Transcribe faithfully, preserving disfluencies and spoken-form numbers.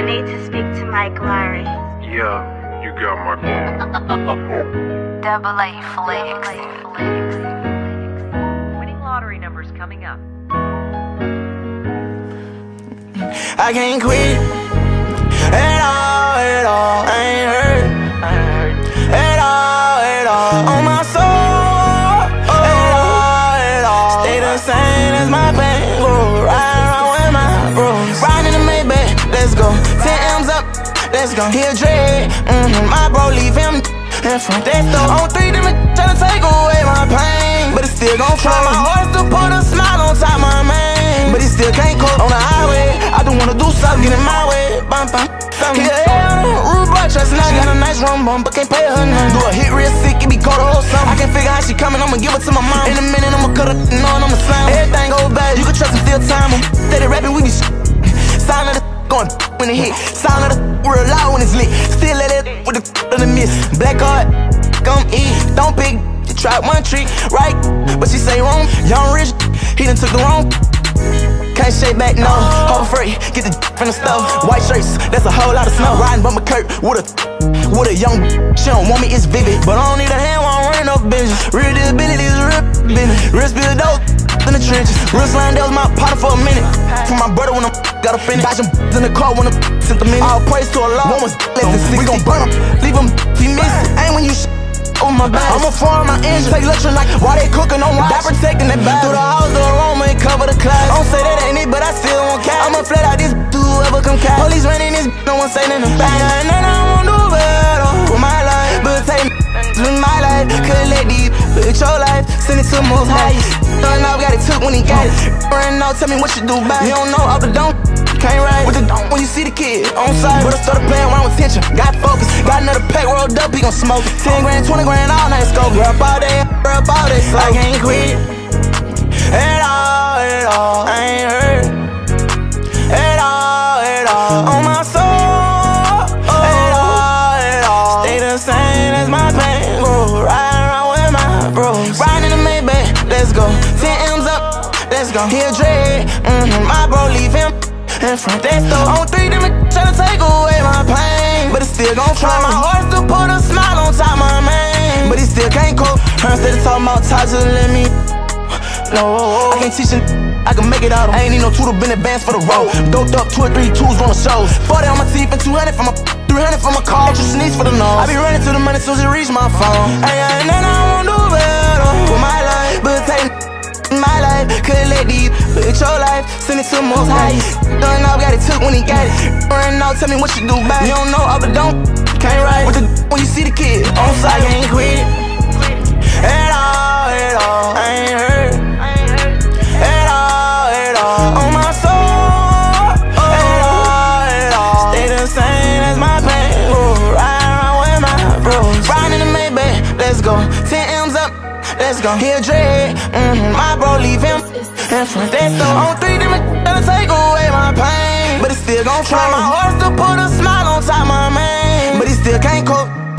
I need to speak to Mike Larry. Yeah, you got my call. Double A Flex. Winning lottery numbers coming up. I can't quit at all, at all. I ain't hurt at all, at all. On my soul, at all, at all. Stay the same as my pain. Go ride around with my bros. Riding in the Maybach, let's go. ten M's up, let's go. He a dread, mm-hmm. My bro leave him in front that door. On three different tryna take away my pain, but it still gon' try my hardest to put a smile on top my man, but he still can't cope on the highway. I don't wanna do something, get in my way. Bum, bum, bum. Keep your head on the rude boy, trust now. Got a nice rum bum, but can't pay her none. Do a hit real sick, it be cold a whole summer. I can't figure how she coming, I'ma give it to my mom. In a minute, I'ma cut her, knowing I'ma slam. Everything goes bad, you can trust him, still time him. Steady rapping, we be sh**. Sound of the going when it hit. Sound of the real loud when it's lit. Still let it with the on the miss. Black card, come eat. Don't pick, you try one trick, right? But she say wrong. Young rich, he done took the wrong. Can't shake back, no. Hold free, get the from the stove. White shirts, that's a whole lot of snow. Riding bumper Kurt with a with a young. She don't want me, it's vivid, but I don't need a hand while I'm running up business. Real disability is real business. Real spill dope in the trenches. Real slime, that was my partner for a minute. For my brother when I got up in it. Dodging in the car when I sent them in. All praise to Allah. One was less than sixty. We gon' burn them, leave them he missing. Ain't when you sh on my back. I'ma farm my engine. Take lecture like while they cooking on watch. That protecting that bag. Through the house, the aroma and cover the class. Don't say that ain't it, but I still won't catch. I'ma flat out this to whoever come catch. Police running this, no one say nothing back. And then I won't do better with my life, but take with my life. Couldn't let these look your life. Send it to the most high. Don't know, got it took when he got it. Running out, tell me what you do back. You don't know up the don't. Can't ride with the don't when you see the kid on side. But I started playing around with tension. Got focus. Got another pack rolled up, he gon' smoke it. ten grand, twenty grand, all night scope. Girl, up all day, girl, up all day. So I can't quit at all, at all. I ain't hurt at all, at all. On my soul, at all, at all. Stay the same as my pain. Go ride around with my bros. Riding in the Maybach, let's go. ten M's up, let's go. He a dread, mm-hmm. My bro leave him in front that door. On three different tryna take away my pain, but it still gon' try my hardest to put a smile on top my man, but he still can't cope. Her instead of talking about ties, just let me. No, I can't teach it, I can make it out. I ain't need no two to been advanced for the road. Doped up two or three twos on the shows. forty on my teeth and two hundred for my three hundred for my car. Extra sneeze for the nose. I be running to the money soon as it reach my phone. Ain't ain't nothing I won't do better with my life, but take my life, couldn't let these look your life, send it to the most high. Don't know, got it took when he got it. Running out, tell me what you do back. You don't know up the don't. Can't ride with the when you see the kid on side. I ain't quit at all, at all. I ain't hurt at all, at all. On my soul, at all, at all. Stay the same as my pain. Go ride around with my bros. Riding in the Maybach, let's go. ten M's up, let's go. He a dread, mm-hmm. My bro leave him in front that door. On three different tryna take away my pain, but it still gon' try my hardest to put a smile on top my man, but he still can't cope.